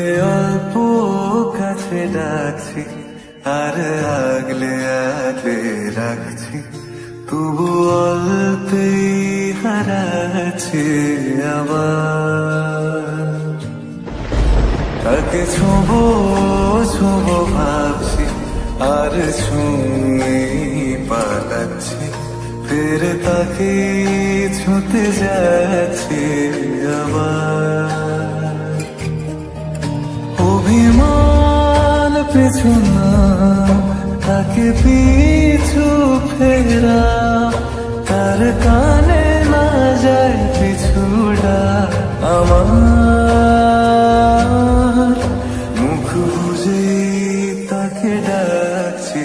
তাকে অল্প কাছে ডাকছি আর আগলে আগলে রাখছি, তবু অল্পেই হারাচ্ছি আবার। তাকে ছোঁবো ছোঁবো ভাবছি আর ছুঁয়ে পালাচ্ছি, ফের তাকে ছুঁতে যাচ্ছি আবার। অভিমান পিছু না, তাকে পিছু ফেরা, তার কানে না যায় পিছুটা আমার। মুখ বুঝে তাকে ডাকছি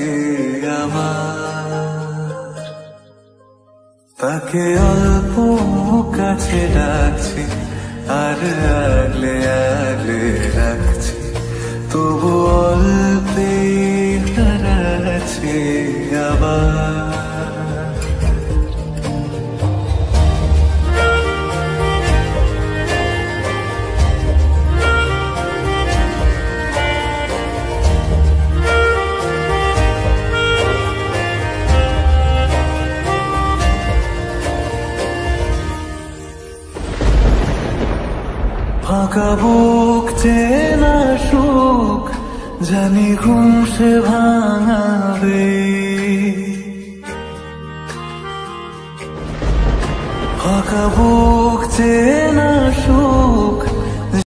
আমার, তাকে অল্প কাছে ডাকছি আর আগলে আগলে রাখছি, তবু অল্পে হারাচ্ছি আবার। ফাঁকা বুক চেনা সুখ জানি ঘুম সে ভাঙাবে, ফাঁকা বুক চেনা সুখ